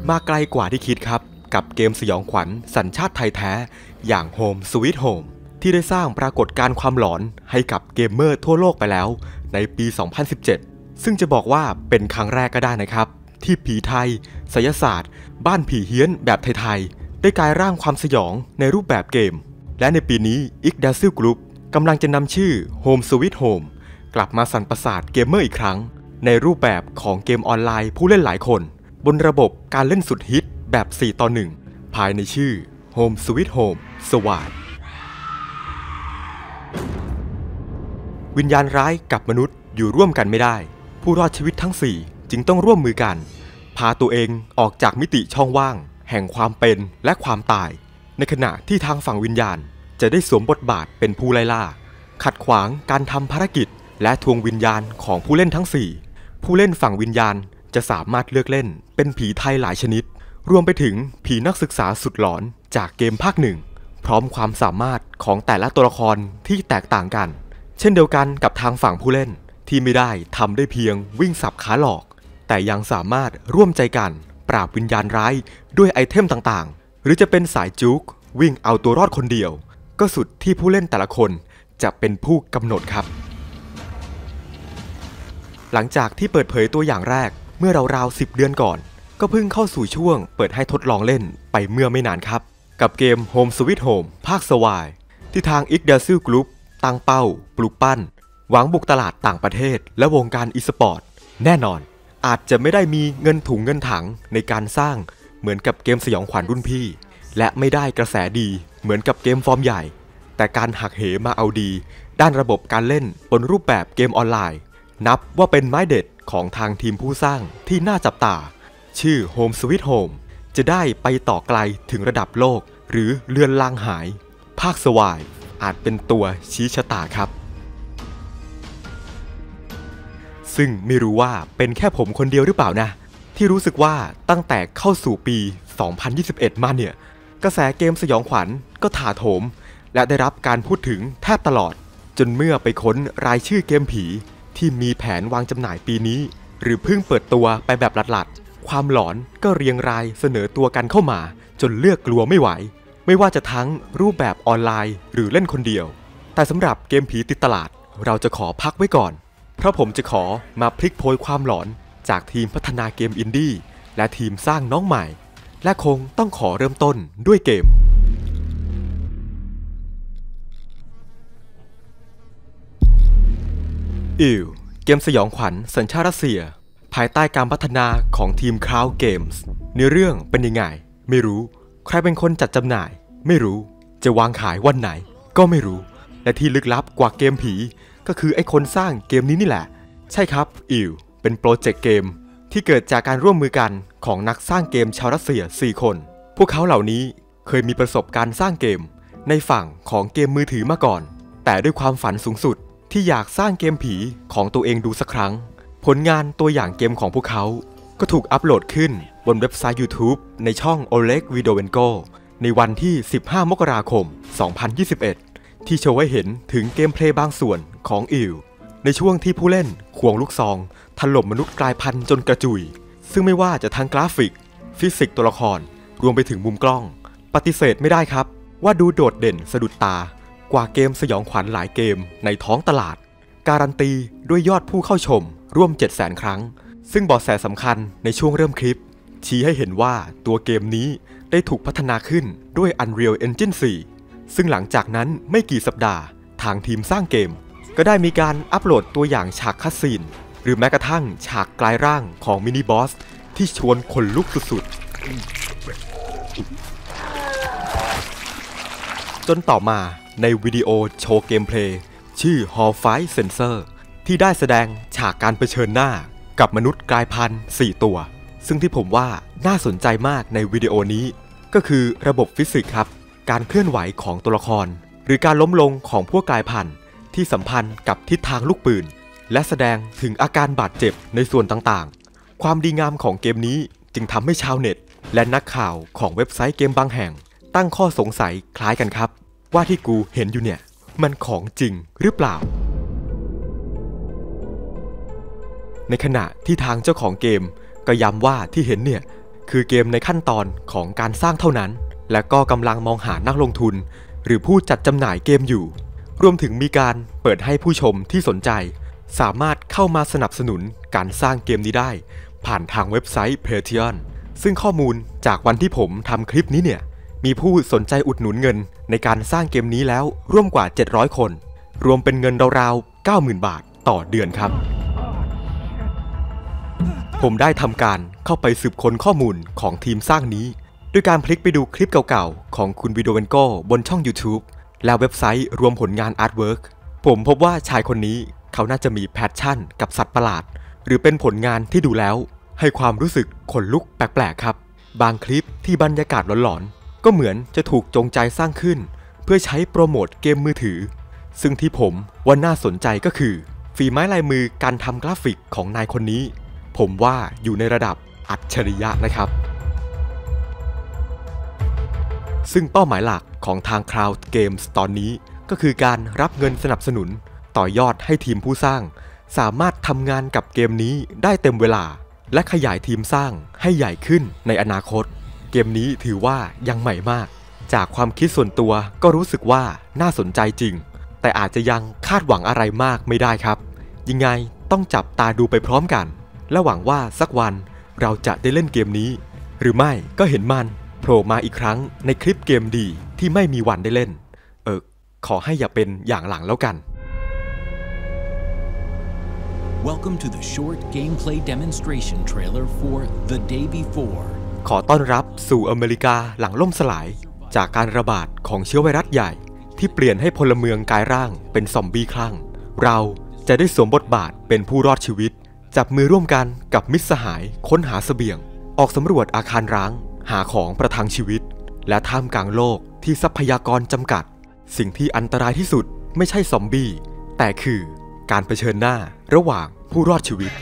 มาไกลกว่าที่คิดครับกับเกมสยองขวัญสัญชาติไทยแท้อย่าง Home Sweet Home ที่ได้สร้างปรากฏการณ์ความหลอนให้กับเกมเมอร์ทั่วโลกไปแล้วในปี 2017 ซึ่งจะบอกว่าเป็นครั้งแรกก็ได้นะครับที่ผีไทยไสยศาสตร์บ้านผีเฮี้ยนแบบไทยๆได้กลายร่างความสยองในรูปแบบเกมและในปีนี้ Yggdrasil Group กำลังจะนำชื่อ Home Sweet Home กลับมาสั่นประสาทเกมเมอร์อีกครั้งในรูปแบบของเกมออนไลน์ผู้เล่นหลายคนบนระบบการเล่นสุดฮิตแบบ4 ต่อ 1ภายในชื่อ Home Sweet Home สวาดวิญญาณร้ายกับมนุษย์อยู่ร่วมกันไม่ได้ผู้รอดชีวิตทั้ง4จึงต้องร่วมมือกันพาตัวเองออกจากมิติช่องว่างแห่งความเป็นและความตายในขณะที่ทางฝั่งวิญญาณจะได้สวมบทบาทเป็นผู้ไล่ล่าขัดขวางการทำภารกิจและทวงวิญญาณของผู้เล่นทั้ง4ผู้เล่นฝั่งวิญญาณจะสามารถเลือกเล่นเป็นผีไทยหลายชนิดรวมไปถึงผีนักศึกษาสุดหลอนจากเกมภาคหนึ่งพร้อมความสามารถของแต่ละตัวละครที่แตกต่างกันเช่นเดียวกันกับทางฝั่งผู้เล่นที่ไม่ได้ทำได้เพียงวิ่งสับขาหลอกแต่ยังสามารถร่วมใจกันปราบวิญญาณร้ายด้วยไอเทมต่างๆหรือจะเป็นสายจุกวิ่งเอาตัวรอดคนเดียวก็สุดที่ผู้เล่นแต่ละคนจะเป็นผู้กำหนดครับหลังจากที่เปิดเผยตัวอย่างแรกเมื่อราวๆ10 เดือนก่อนก็เพิ่งเข้าสู่ช่วงเปิดให้ทดลองเล่นไปเมื่อไม่นานครับกับเกม Home Sweet Home ภาคสวายที่ทาง Yggdrasil Group ตั้งเป้าปลุกปั้นหวังบุกตลาดต่างประเทศและวงการอีสปอร์ตแน่นอนอาจจะไม่ได้มีเงินถุงเงินถังในการสร้างเหมือนกับเกมสยองขวัญรุ่นพี่และไม่ได้กระแสดีเหมือนกับเกมฟอร์มใหญ่แต่การหักเหมาเอาดีด้านระบบการเล่นบนรูปแบบเกมออนไลน์นับว่าเป็นไม้เด็ดของทางทีมผู้สร้างที่น่าจับตาชื่อ Home Sweet Home จะได้ไปต่อไกลถึงระดับโลกหรือเลือนลางหายภาคสวายอาจเป็นตัวชี้ชะตาครับซึ่งไม่รู้ว่าเป็นแค่ผมคนเดียวหรือเปล่านะที่รู้สึกว่าตั้งแต่เข้าสู่ปี 2021 มาเนี่ยกระแสเกมสยองขวัญก็ถาโถมและได้รับการพูดถึงแทบตลอดจนเมื่อไปค้นรายชื่อเกมผีที่มีแผนวางจำหน่ายปีนี้หรือเพิ่งเปิดตัวไปแบบหลัดๆความหลอนก็เรียงรายเสนอตัวกันเข้ามาจนเลือกกลัวไม่ไหวไม่ว่าจะทั้งรูปแบบออนไลน์หรือเล่นคนเดียวแต่สำหรับเกมผีติดตลาดเราจะขอพักไว้ก่อนเพราะผมจะขอมาพลิกโพยความหลอนจากทีมพัฒนาเกมอินดี้และทีมสร้างน้องใหม่และคงต้องขอเริ่มต้นด้วยเกมเกมสยองขวัญสัญชาติรัสเซียภายใต้การพัฒนาของทีม Cloud Games เนื้อเรื่องเป็นยังไงไม่รู้ใครเป็นคนจัดจำหน่ายไม่รู้จะวางขายวันไหนก็ไม่รู้และที่ลึกลับกว่าเกมผีก็คือไอ้คนสร้างเกมนี้นี่แหละใช่ครับเป็นโปรเจกต์เกมที่เกิดจากการร่วมมือกันของนักสร้างเกมชาวรัสเซีย4 คนพวกเขาเหล่านี้เคยมีประสบการณ์สร้างเกมในฝั่งของเกมมือถือมาก่อนแต่ด้วยความฝันสูงสุดที่อยากสร้างเกมผีของตัวเองดูสักครั้งผลงานตัวอย่างเกมของพวกเขาก็ถูกอัปโหลดขึ้นบนเว็บไซต์ YouTube ในช่อง Oleg Videovenko ในวันที่ 15 มกราคม 2021 ที่โชว์ให้เห็นถึงเกมเพลย์บางส่วนของในช่วงที่ผู้เล่นควงลูกซองถล่มมนุษย์กลายพันธุ์จนกระจุยซึ่งไม่ว่าจะทั้งกราฟิกฟิสิกส์ตัวละครรวมไปถึงมุมกล้องปฏิเสธไม่ได้ครับว่าดูโดดเด่นสะดุดตากว่าเกมสยองขวัญหลายเกมในท้องตลาดการันตีด้วยยอดผู้เข้าชมร่วม 700,000 ครั้งซึ่งเบาะแสสำคัญในช่วงเริ่มคลิปชี้ให้เห็นว่าตัวเกมนี้ได้ถูกพัฒนาขึ้นด้วย Unreal Engine 4 ซึ่งหลังจากนั้นไม่กี่สัปดาห์ทางทีมสร้างเกมก็ได้มีการอัปโหลดตัวอย่างฉากคัสซีนหรือแม้กระทั่งฉากกลายร่างของมินิบอสที่ชวนขนลุกสุดๆจนต่อมาในวิดีโอโชว์เกมเพลย์ชื่อ Hall Fight Sensor ที่ได้แสดงฉากการเผชิญหน้ากับมนุษย์กลายพันธุ์4 ตัวซึ่งที่ผมว่าน่าสนใจมากในวิดีโอนี้ก็คือระบบฟิสิกส์ครับการเคลื่อนไหวของตัวละครหรือการล้มลงของพวกกลายพันธุ์ที่สัมพันธ์กับทิศทางลูกปืนและแสดงถึงอาการบาดเจ็บในส่วนต่างๆความดีงามของเกมนี้จึงทำให้ชาวเน็ตและนักข่าวของเว็บไซต์เกมบางแห่งตั้งข้อสงสัยคล้ายกันครับว่าที่กูเห็นอยู่เนี่ยมันของจริงหรือเปล่าในขณะที่ทางเจ้าของเกมก็ย้ำว่าที่เห็นเนี่ยคือเกมในขั้นตอนของการสร้างเท่านั้นและก็กำลังมองหานักลงทุนหรือผู้จัดจำหน่ายเกมอยู่รวมถึงมีการเปิดให้ผู้ชมที่สนใจสามารถเข้ามาสนับสนุนการสร้างเกมนี้ได้ผ่านทางเว็บไซต์ Patreon ซึ่งข้อมูลจากวันที่ผมทำคลิปนี้เนี่ยมีผู้สนใจอุดหนุนเงินในการสร้างเกมนี้แล้วร่วมกว่า700คนรวมเป็นเงินราวๆ 90,000 บาทต่อเดือนครับผมได้ทำการเข้าไปสืบค้นข้อมูลของทีมสร้างนี้ด้วยการพลิกไปดูคลิปเก่าๆของคุณวิโดเวนโกบนช่อง YouTube และเว็บไซต์รวมผลงานอาร์ตเวิร์กผมพบว่าชายคนนี้เขาน่าจะมีแพชชั่นกับสัตว์ประหลาดหรือเป็นผลงานที่ดูแล้วให้ความรู้สึกขนลุกแปลกๆครับบางคลิปที่บรรยากาศหลอนๆก็เหมือนจะถูกจงใจสร้างขึ้นเพื่อใช้โปรโมทเกมมือถือซึ่งที่ผมว่าน่าสนใจก็คือฝีไม้ลายมือการทำกราฟิกของนายคนนี้ผมว่าอยู่ในระดับอัจฉริยะนะครับซึ่งเป้าหมายหลักของทาง Cloud Games ตอนนี้ก็คือการรับเงินสนับสนุนต่อยอดให้ทีมผู้สร้างสามารถทำงานกับเกมนี้ได้เต็มเวลาและขยายทีมสร้างให้ใหญ่ขึ้นในอนาคตเกมนี้ถือว่ายังใหม่มากจากความคิดส่วนตัวก็รู้สึกว่าน่าสนใจจริงแต่อาจจะยังคาดหวังอะไรมากไม่ได้ครับยังไงต้องจับตาดูไปพร้อมกันและหวังว่าสักวันเราจะได้เล่นเกมนี้หรือไม่ก็เห็นมันโผล่มาอีกครั้งในคลิปเกมดีที่ไม่มีวันได้เล่นขอให้อย่าเป็นอย่างหลังแล้วกัน Welcome to the short gameplay demonstration trailer for The Day Before ขอต้อนรับสู่อเมริกาหลังล่มสลายจากการระบาดของเชื้อไวรัสใหญ่ที่เปลี่ยนให้พลเมืองกายร่างเป็นซอมบี้คลั่งเราจะได้สวมบทบาทเป็นผู้รอดชีวิตจับมือร่วมกันกับมิตรสหายค้นหาเสบียงออกสำรวจอาคารร้างหาของประทังชีวิตและท่ามกลางโลกที่ทรัพยากรจำกัดสิ่งที่อันตรายที่สุดไม่ใช่ซอมบี้แต่คือการเผชิญหน้าระหว่างผู้รอดชีวิต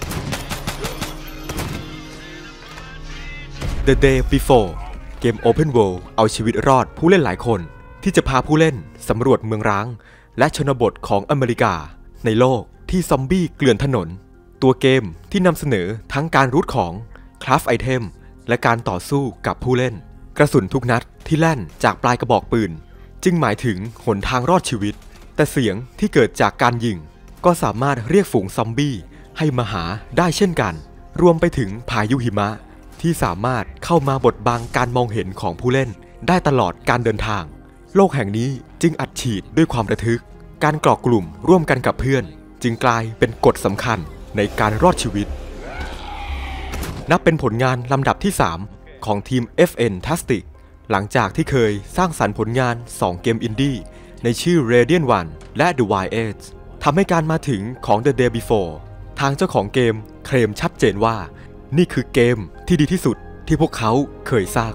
The Day Before เกม Open World เอาชีวิตรอดผู้เล่นหลายคนที่จะพาผู้เล่นสำรวจเมืองร้างและชนบทของอเมริกาในโลกที่ซอมบี้เกลื่อนถนนตัวเกมที่นำเสนอทั้งการรูทของคราฟไอเทมและการต่อสู้กับผู้เล่นกระสุนทุกนัดที่แล่นจากปลายกระบอกปืนจึงหมายถึงหนทางรอดชีวิตแต่เสียงที่เกิดจากการยิงก็สามารถเรียกฝูงซอมบี้ให้มาหาได้เช่นกันรวมไปถึงพายุหิมะที่สามารถเข้ามาบดบังการมองเห็นของผู้เล่นได้ตลอดการเดินทางโลกแห่งนี้จึงอัดฉีดด้วยความระทึกการเกาะกลุ่มร่วมกันกับเพื่อนจึงกลายเป็นกฎสำคัญในการรอดชีวิตนับเป็นผลงานลำดับที่ 3 ของทีม FN-tastic หลังจากที่เคยสร้างสรรค์ผลงาน 2 เกมอินดี้ในชื่อ Radiant One และ The Wild Edge ทำให้การมาถึงของ The Day Before ทางเจ้าของเกมเคลมชัดเจนว่านี่คือเกมที่ดีที่สุดที่พวกเขาเคยสร้าง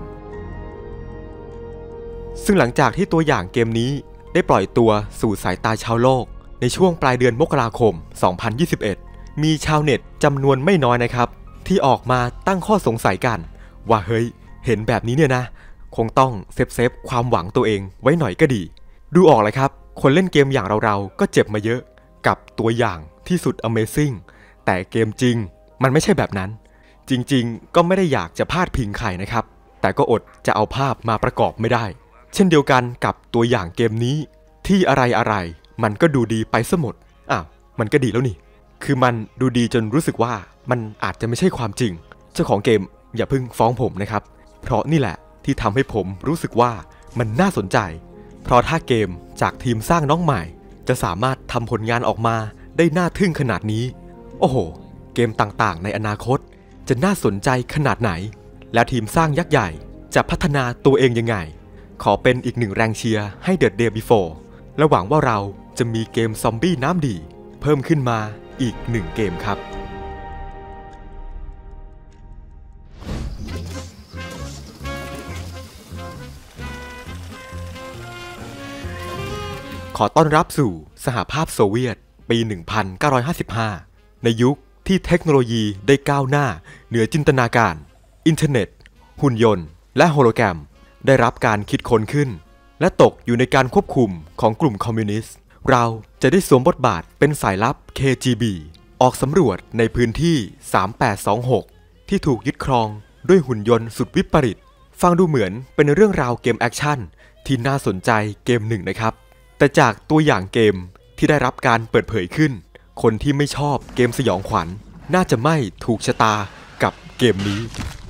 ซึ่งหลังจากที่ตัวอย่างเกมนี้ได้ปล่อยตัวสู่สายตาชาวโลกในช่วงปลายเดือนมกราคม 2021 มีชาวเน็ตจำนวนไม่น้อยนะครับที่ออกมาตั้งข้อสงสัยกันว่าเฮ้ยเห็นแบบนี้เนี่ยนะคงต้องเซฟความหวังตัวเองไว้หน่อยก็ดีดูออกเลยครับคนเล่นเกมอย่างเราก็เจ็บมาเยอะกับตัวอย่างที่สุด Amazing แต่เกมจริงมันไม่ใช่แบบนั้นจริงๆก็ไม่ได้อยากจะพาดพิงใครนะครับแต่ก็อดจะเอาภาพมาประกอบไม่ได้เช่นเดียวกันกับตัวอย่างเกมนี้ที่อะไรมันก็ดูดีไปซะหมดมันก็ดีแล้วนี่คือมันดูดีจนรู้สึกว่ามันอาจจะไม่ใช่ความจริงเจ้าของเกมอย่าเพิ่งฟ้องผมนะครับเพราะนี่แหละที่ทำให้ผมรู้สึกว่ามันน่าสนใจเพราะถ้าเกมจากทีมสร้างน้องใหม่จะสามารถทำผลงานออกมาได้น่าทึ่งขนาดนี้โอ้โหเกมต่างๆในอนาคตจะน่าสนใจขนาดไหนแล้วทีมสร้างยักษ์ใหญ่จะพัฒนาตัวเองยังไงขอเป็นอีกหนึ่งแรงเชียร์ให้ The Day Before และหวังว่าเราจะมีเกมซอมบี้น้ำดีเพิ่มขึ้นมาอีก1เกมครับขอต้อนรับสู่สหภาพโซเวียตปี 1955 ในยุคที่เทคโนโลยีได้ก้าวหน้าเหนือจินตนาการอินเทอร์เน็ตหุ่นยนต์และโฮโลแกรมได้รับการคิดค้นขึ้นและตกอยู่ในการควบคุมของกลุ่มคอมมิวนิสต์เราจะได้สวมบทบาทเป็นสายลับ KGB ออกสำรวจในพื้นที่ 3826 ที่ถูกยึดครองด้วยหุ่นยนต์สุดวิปริตฟังดูเหมือนเป็นเรื่องราวเกมแอคชั่นที่น่าสนใจเกมหนึ่งนะครับแต่จากตัวอย่างเกมที่ได้รับการเปิดเผยขึ้นคนที่ไม่ชอบเกมสยองขวัญน่าจะไม่ถูกชะตากับเกมนี้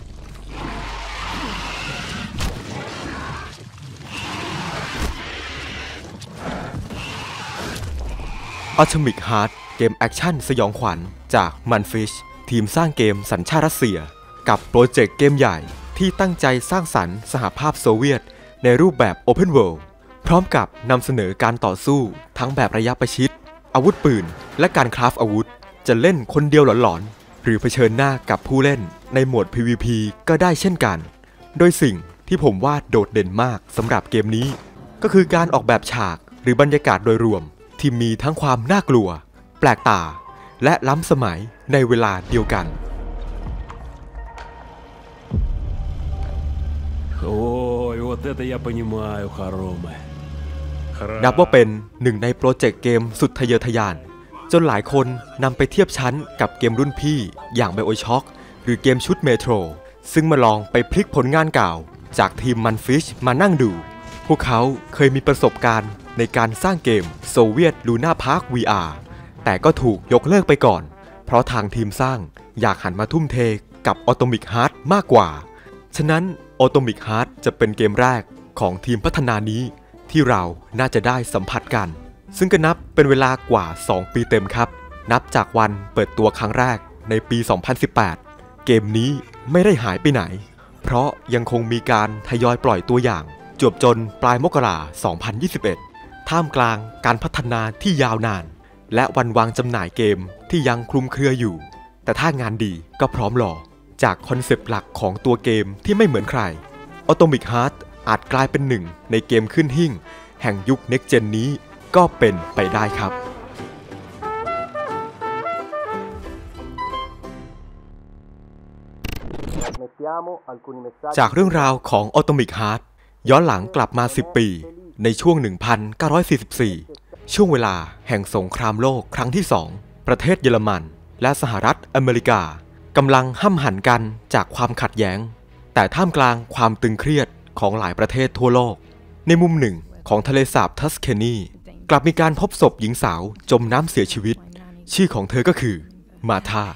Atomic Heart เกมแอคชั่นสยองขวัญจาก Manfish ทีมสร้างเกมสัญชาติรัสเซียกับโปรเจกต์เกมใหญ่ที่ตั้งใจสร้างสรรค์สหภาพโซเวียตในรูปแบบ Open World พร้อมกับนำเสนอการต่อสู้ทั้งแบบระยะประชิดอาวุธปืนและการคราฟอาวุธจะเล่นคนเดียวหลอนๆหรือเผชิญหน้ากับผู้เล่นในโหมด PVP ก็ได้เช่นกันโดยสิ่งที่ผมว่าโดดเด่นมากสำหรับเกมนี้ก็คือการออกแบบฉากหรือบรรยากาศโดยรวมที่มีทั้งความน่ากลัวแปลกตาและล้ำสมัยในเวลาเดียวกันนับว่าเป็นหนึ่งในโปรเจกต์เกมสุดทะเยอทะยานจนหลายคนนำไปเทียบชั้นกับเกมรุ่นพี่อย่าง BioShock หรือเกมชุด Metro ซึ่งมาลองไปพลิกผลงานเก่าจากทีม Manfish มานั่งดูพวกเขาเคยมีประสบการณ์ในการสร้างเกม Soviet Luna Park VR แต่ก็ถูกยกเลิกไปก่อนเพราะทางทีมสร้างอยากหันมาทุ่มเทกับ Atomic Heart มากกว่าฉะนั้น Atomic Heart จะเป็นเกมแรกของทีมพัฒนานี้ที่เราน่าจะได้สัมผัสกันซึ่งก็นับเป็นเวลากว่า2ปีเต็มครับนับจากวันเปิดตัวครั้งแรกในปี 2018 เกมนี้ไม่ได้หายไปไหนเพราะยังคงมีการทยอยปล่อยตัวอย่างจวบจนปลายมกราคม 2021 ท่ามกลางการพัฒนาที่ยาวนานและวันวางจำหน่ายเกมที่ยังคลุมเครืออยู่แต่ถ้างานดีก็พร้อมรอจากคอนเซปต์หลักของตัวเกมที่ไม่เหมือนใคร Atomic Heart อาจกลายเป็นหนึ่งในเกมขึ้นหิ้งแห่งยุค Next Gen นี้ก็เป็นไปได้ครับจากเรื่องราวของ Atomic Heart ย้อนหลังกลับมา10ปีในช่วง 1944 ช่วงเวลาแห่งสงครามโลกครั้งที่ 2 ประเทศเยอรมันและสหรัฐอเมริกากำลังห้ำหั่นกันจากความขัดแย้งแต่ท่ามกลางความตึงเครียดของหลายประเทศทั่วโลกในมุมหนึ่งของทะเลสาบทัสเคนีกลับมีการพบศพหญิงสาวจมน้ำเสียชีวิตชื่อของเธอก็คือมาธา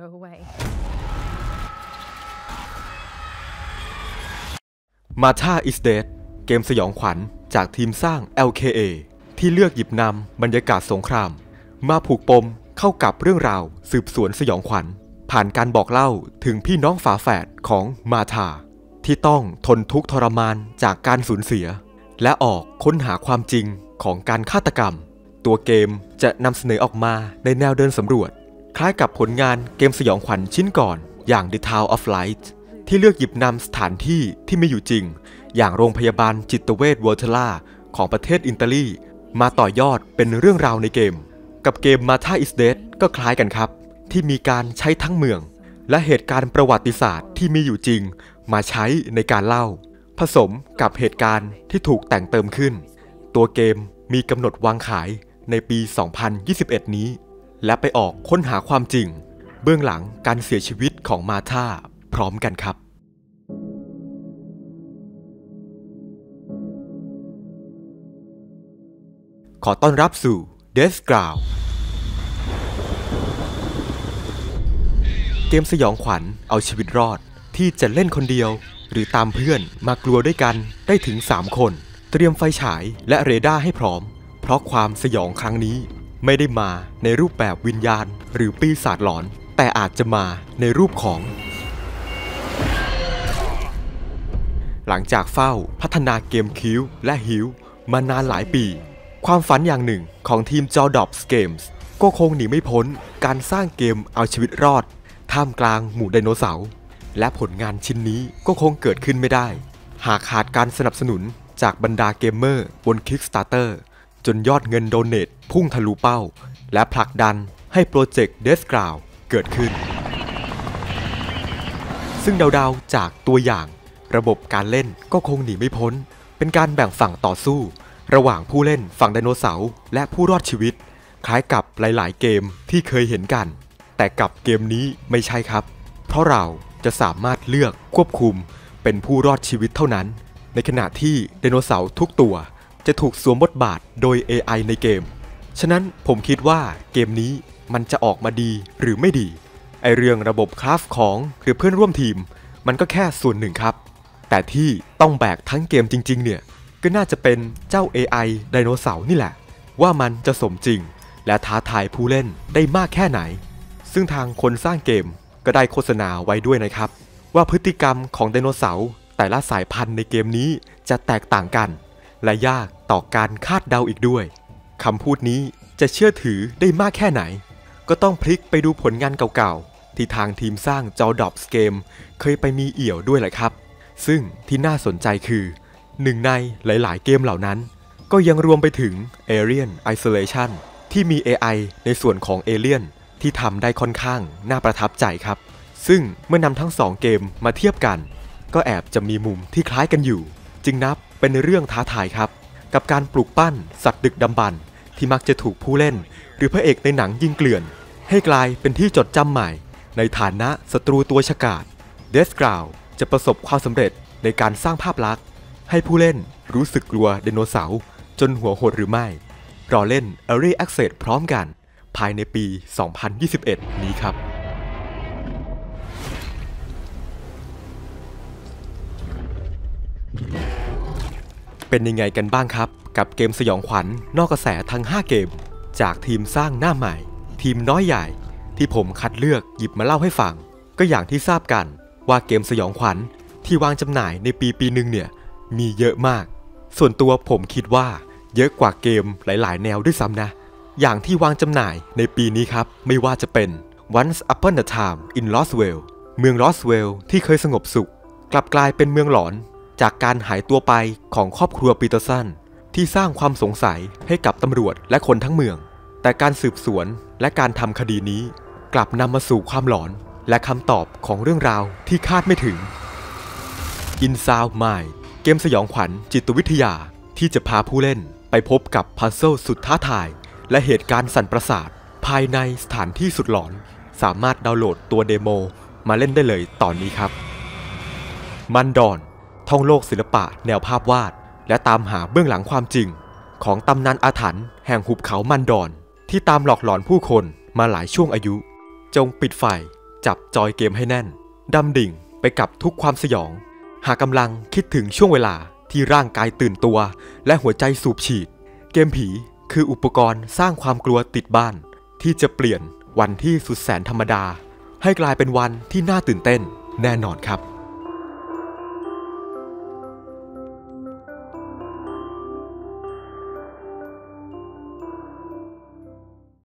is Dead เกมสยองขวัญจากทีมสร้าง LKA ที่เลือกหยิบนำบรรยากาศสงครามมาผูกปมเข้ากับเรื่องราวสืบสวนสยองขวัญผ่านการบอกเล่าถึงพี่น้องฝาแฝดของมาธาที่ต้องทนทุกข์ทรมานจากการสูญเสียและออกค้นหาความจริงของการฆาตกรรมตัวเกมจะนำเสนอออกมาในแนวเดินสำรวจคล้ายกับผลงานเกมสยองขวัญชิ้นก่อนอย่าง The Town of Light ที่เลือกหยิบนำสถานที่ที่มีอยู่จริงอย่างโรงพยาบาลจิตเวชวอเทล่าของประเทศอิตาลีมาต่อยอดเป็นเรื่องราวในเกมกับเกม Martha is Dead ก็คล้ายกันครับที่มีการใช้ทั้งเมืองและเหตุการณ์ประวัติศาสตร์ที่มีอยู่จริงมาใช้ในการเล่าผสมกับเหตุการณ์ที่ถูกแต่งเติมขึ้นตัวเกมมีกำหนดวางขายในปี 2021 นี้และไปออกค้นหาความจริงเบื้องหลังการเสียชีวิตของมาธาพร้อมกันครับขอต้อนรับสู่ Death Ground เกมสยองขวัญเอาชีวิตรอดที่จะเล่นคนเดียวหรือตามเพื่อนมากลัวด้วยกันได้ถึง3คนเตรียมไฟฉายและเรดาร์ให้พร้อมเพราะความสยองครั้งนี้ไม่ได้มาในรูปแบบวิญญาณหรือปีศาจหลอนแต่อาจจะมาในรูปของหลังจากเฝ้าพัฒนาเกมคิวและฮิวมานานหลายปีความฝันอย่างหนึ่งของทีมจอดอบส์เกมส์ก็คงหนีไม่พ้นการสร้างเกมเอาชีวิตรอดท่ามกลางหมู่ไดโนเสาร์และผลงานชิ้นนี้ก็คงเกิดขึ้นไม่ได้หากขาดการสนับสนุนจากบรรดาเกมเมอร์บน Kickstarter จนยอดเงินโดเนทพุ่งทะลุเป้าและผลักดันให้โปรเจกต์ Death Ground เกิดขึ้นซึ่งเดาๆจากตัวอย่างระบบการเล่นก็คงหนีไม่พ้นเป็นการแบ่งฝั่งต่อสู้ระหว่างผู้เล่นฝั่งไดโนเสาร์และผู้รอดชีวิตคล้ายกับหลายๆเกมที่เคยเห็นกันแต่กับเกมนี้ไม่ใช่ครับเพราะเราจะสามารถเลือกควบคุมเป็นผู้รอดชีวิตเท่านั้นในขณะที่ไดโนเสาร์ทุกตัวจะถูกสวมบทบาทโดย AI ในเกมฉะนั้นผมคิดว่าเกมนี้มันจะออกมาดีหรือไม่ดีเรื่องระบบคราฟของหรือเพื่อนร่วมทีมมันก็แค่ส่วนหนึ่งครับแต่ที่ต้องแบกทั้งเกมจริงๆเนี่ยก็น่าจะเป็นเจ้า AI ไดโนเสาร์นี่แหละว่ามันจะสมจริงและท้าทายผู้เล่นได้มากแค่ไหนซึ่งทางคนสร้างเกมก็ได้โฆษณาไว้ด้วยนะครับว่าพฤติกรรมของไดโนเสาร์แต่ละสายพันธุ์ในเกมนี้จะแตกต่างกันและยากต่อการคาดเดาอีกด้วยคำพูดนี้จะเชื่อถือได้มากแค่ไหนก็ต้องพลิกไปดูผลงานเก่าๆที่ทางทีมสร้างจอดอปส์เกมเคยไปมีเอี่ยวด้วยแหละครับซึ่งที่น่าสนใจคือหนึ่งในหลายๆเกมเหล่านั้นก็ยังรวมไปถึง Alien Isolation ที่มี AI ในส่วนของ Alien ที่ทำได้ค่อนข้างน่าประทับใจครับซึ่งเมื่อนำทั้งสองเกมมาเทียบกันก็แอบจะมีมุมที่คล้ายกันอยู่จึงนับเป็นเรื่องท้าทายครับกับการปลูกปั้นสัตว์ดึกดำบรรพ์ที่มักจะถูกผู้เล่นหรือพระเอกในหนังยิงเกลื่อนให้กลายเป็นที่จดจำใหม่ในฐานะศัตรูตัวฉกาจ Death Ground จะประสบความสำเร็จในการสร้างภาพลักษณ์ให้ผู้เล่นรู้สึกกลัวไดโนเสาร์จนหัวหดหรือไม่รอเล่น Early Access พร้อมกันภายในปี 2021 นี้ครับเป็นยังไงกันบ้างครับกับเกมสยองขวัญนอกกระแสทั้ง5เกมจากทีมสร้างหน้าใหม่ทีมน้อยใหญ่ที่ผมคัดเลือกหยิบมาเล่าให้ฟังก็อย่างที่ทราบกันว่าเกมสยองขวัญที่วางจำหน่ายในปีหนึ่งเนี่ยมีเยอะมากส่วนตัวผมคิดว่าเยอะกว่าเกมหลายๆแนวด้วยซ้ำนะอย่างที่วางจำหน่ายในปีนี้ครับไม่ว่าจะเป็น Once Upon a Time in Roswell เมือง Roswell ที่เคยสงบสุขกลับกลายเป็นเมืองหลอนจากการหายตัวไปของครอบครัวปีเตอร์สันที่สร้างความสงสัยให้กับตำรวจและคนทั้งเมืองแต่การสืบสวนและการทำคดีนี้กลับนำมาสู่ความหลอนและคำตอบของเรื่องราวที่คาดไม่ถึง Unsolved Mind เกมสยองขวัญจิตวิทยาที่จะพาผู้เล่นไปพบกับพัซเซิลสุดท้าทายและเหตุการณ์สั่นประสาทภายในสถานที่สุดหลอนสามารถดาวน์โหลดตัวเดโมมาเล่นได้เลยตอนนี้ครับมันดอนท่องโลกศิลปะแนวภาพวาดและตามหาเบื้องหลังความจริงของตำนานอาถรรพ์แห่งหุบเขามันดอนที่ตามหลอกหลอนผู้คนมาหลายช่วงอายุจงปิดไฟจับจอยเกมให้แน่นดำดิ่งไปกับทุกความสยองหากกำลังคิดถึงช่วงเวลาที่ร่างกายตื่นตัวและหัวใจสูบฉีดเกมผีคืออุปกรณ์สร้างความกลัวติดบ้านที่จะเปลี่ยนวันที่สุดแสนธรรมดาให้กลายเป็นวันที่น่าตื่นเต้นแน่นอนครับ